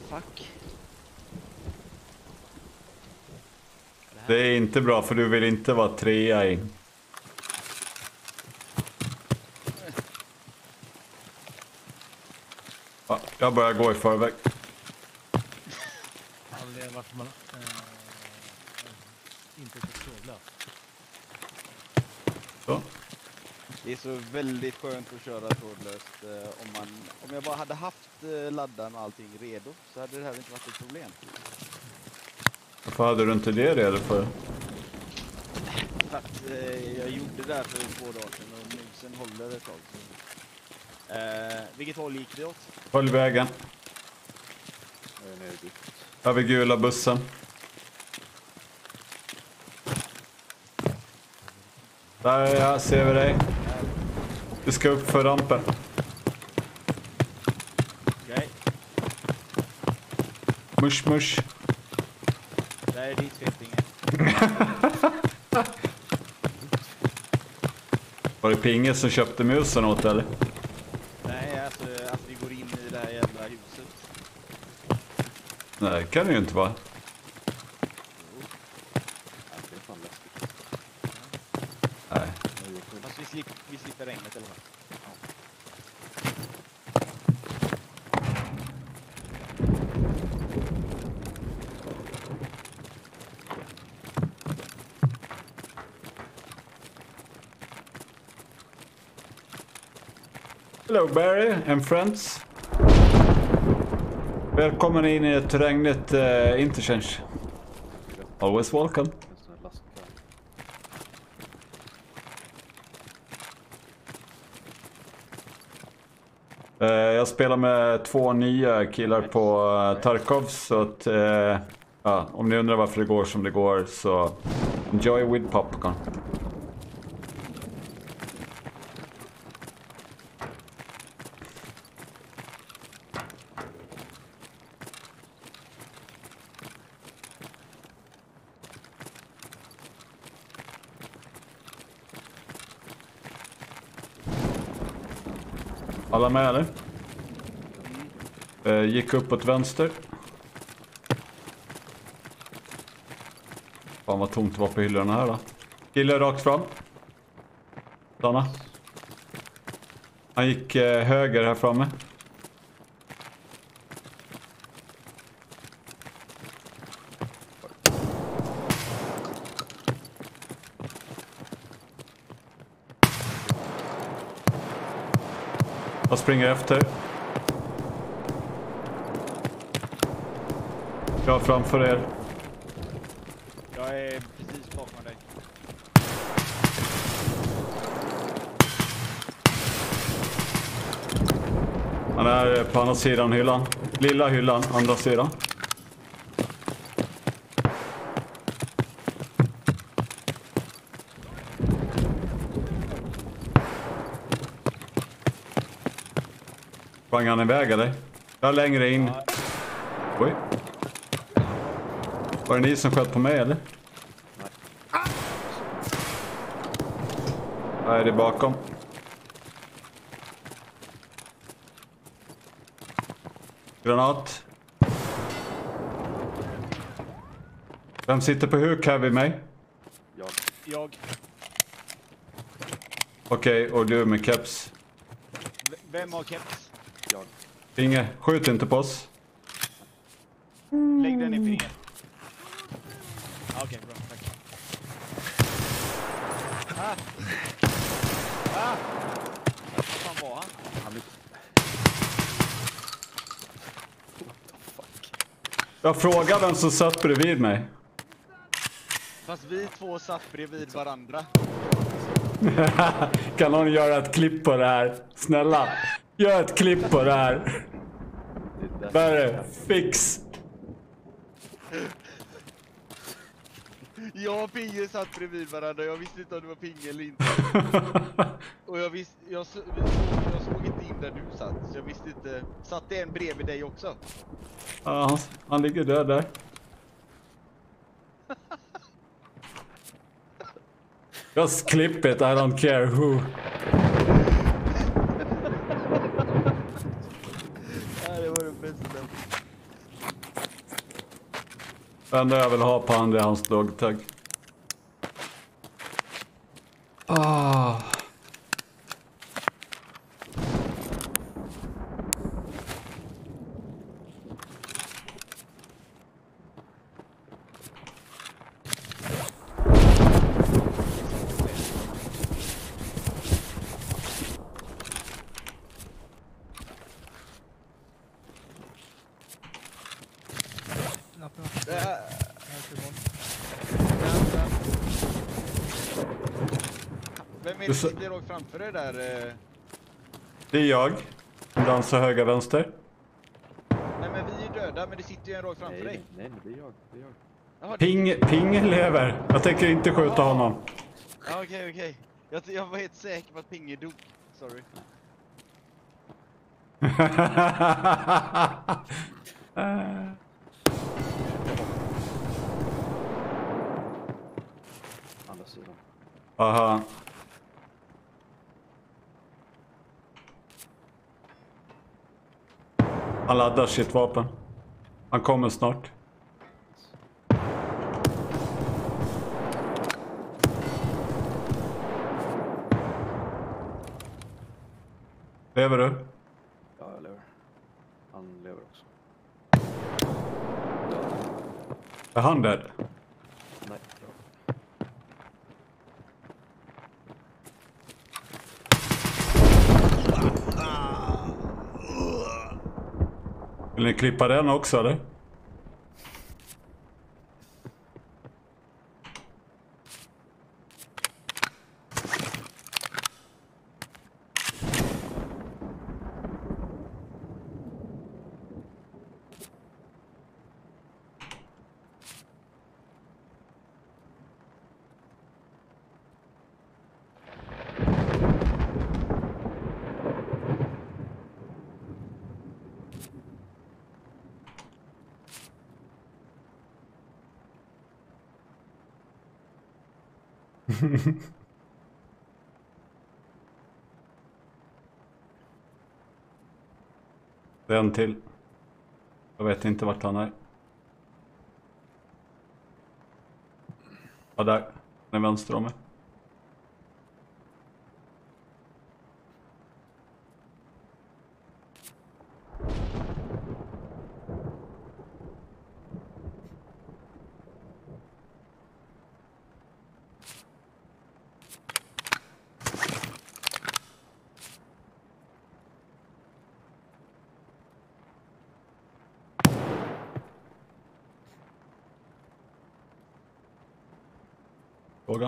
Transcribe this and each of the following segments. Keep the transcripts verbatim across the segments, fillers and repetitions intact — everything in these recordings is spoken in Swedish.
fuck? Det är inte bra för du vill inte vara trea in. Ja, jag börjar gå i förväg. Aldrig varför man äh, inte så trådlöst. Så. Det är så väldigt skönt att köra trådlöst. Eh, om, man, om jag bara hade haft eh, laddan och allting redo så hade det här inte varit ett problem. Varför hade du inte det redo för? För att eh, jag gjorde det där för två dagar sedan och musen håller ett tag. Eh, vilket håll gick det åt? Följ vägen. Över gula bussen. Där ja, ser vi dig. Du ska upp för rampen. Okej. Mush, mush. Där är ditt fettinge. Var det Pinge som köpte musen åt eller? Nej, alltså att vi går in i det här jävla huset. Nej, det kan det ju inte vara. Nej. Fast vi, slipper, vi slipper regnet eller vad? Hello Barry and friends. Välkommen in i ett regnigt uh, interchange. Always welcome. Uh, jag spelar med två nya killar på uh, Tarkov så att uh, ja, om ni undrar varför det går som det går så enjoy with popcorn. Alla med eller? Uh, gick upp åt vänster. Fan vad tomt det var på hyllorna här då. Kille rakt fram. Stanna. Han gick uh, höger här framme. Jag springer efter. Jag framför er. Jag är precis bakom dig. Han är på andra sidan hyllan. Lilla hyllan, andra sidan. Sprang han iväg eller? Jag är längre in. Ja. Oj. Var det ni som sköt på mig eller? Nej, det är bakom. Granat. Vem sitter på huk här vid mig? Jag. Jag. Okej, och du med keps. V- vem har keps? Jag. Inge, skjut inte på oss. Lägg den i fingret. Okej, okay, bra. Tack. Ah! Ah! Vad fan var han? Han blev... Jag frågar vem som satt bredvid mig. Fast vi två satt bredvid varandra. Kan någon göra ett klipp på det här? Snälla, gör ett klipp på det här. Barry, fix. Jag och Pinge satt bredvid varandra. Jag visste inte om det var Pinge eller inte. Och jag visste, jag, så, jag såg inte in där du satt. Så jag visste inte. Satt det en bredvid dig också? Ja, han, han ligger död där. Just clip it, I don't care who. Ja, det var det bästa. Det enda jag vill ha på han är hans dogtag. Ah. Lappen. Det är- Vem är det som sitter rakt framför dig där? eh? Det är jag. Dansar höger vänster. Nej men vi är döda, men det sitter ju en rakt framför Nej, dig. nej, nej, det är jag. Det är jag. Jaha, det- Ping, Ping lever. Jag tänker inte skjuta Jaha. honom. Ja, okej, okej. Jag, jag var helt säker på att Pinge dog. Sorry. Andra sidan. Aha. Han laddar sitt vapen. Han kommer snart. Lever du? Ja, jag lever. Han lever också. Är han dead? Nej, bra. Vill ni klippa den också eller? Det är en till. Jag vet inte vart han är. Ja, där. Den vänster om mig. Fråga.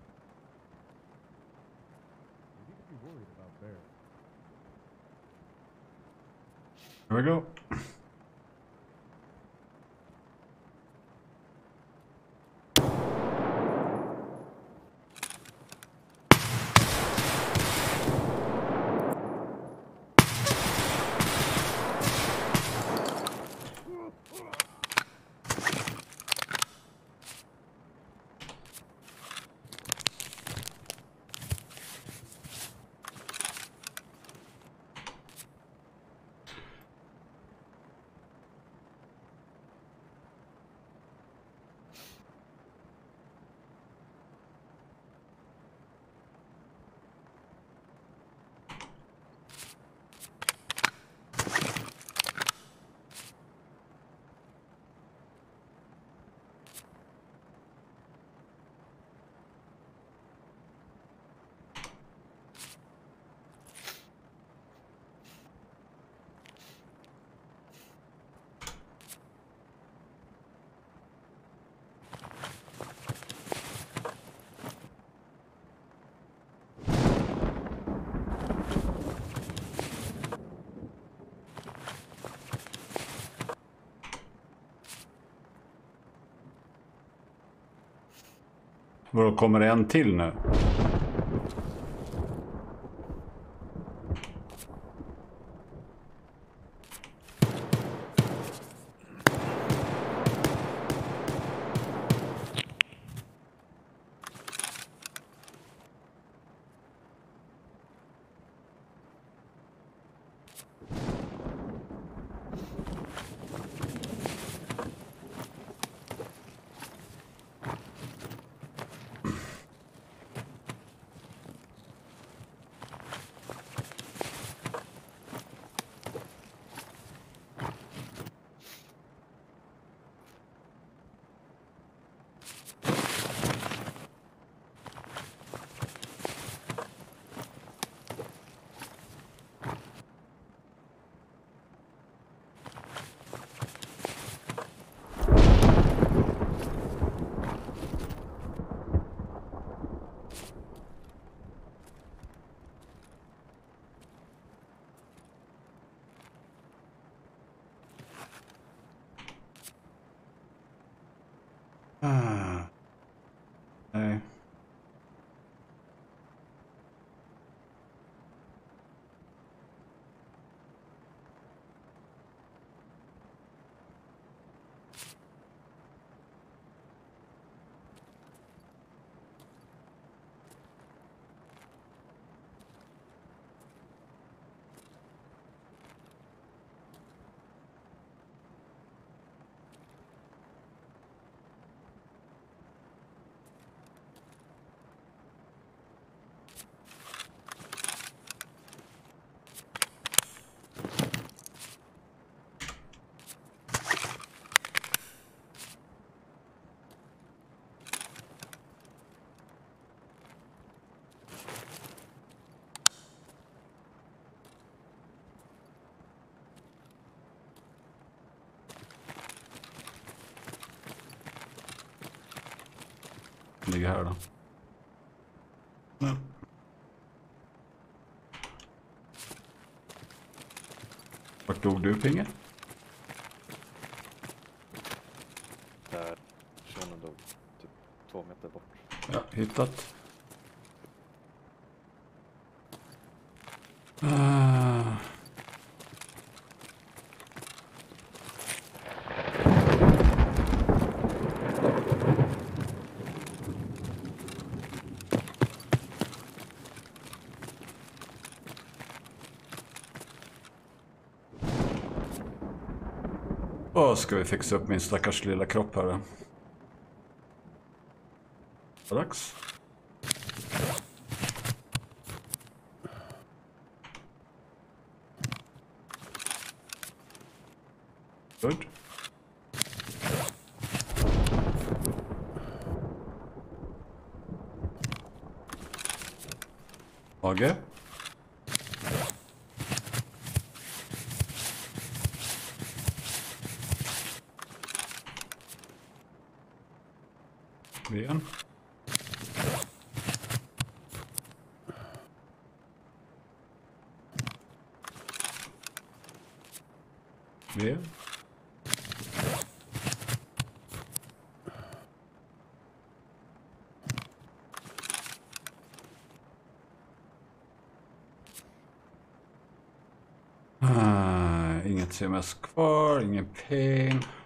worried about Barry. Here we go. Vadå, kommer det en till nu? Ah. Nej. Ligger här då. Ja. Vart dog du, Pinge? Där personen dog typ två meter bort. Ja, hittat. Uh. Åh, ska vi fixa upp min stackars lilla kropp här då? Dags. Good. Mage. Ben. V. Ah, inget C M S kvar, ingen ping.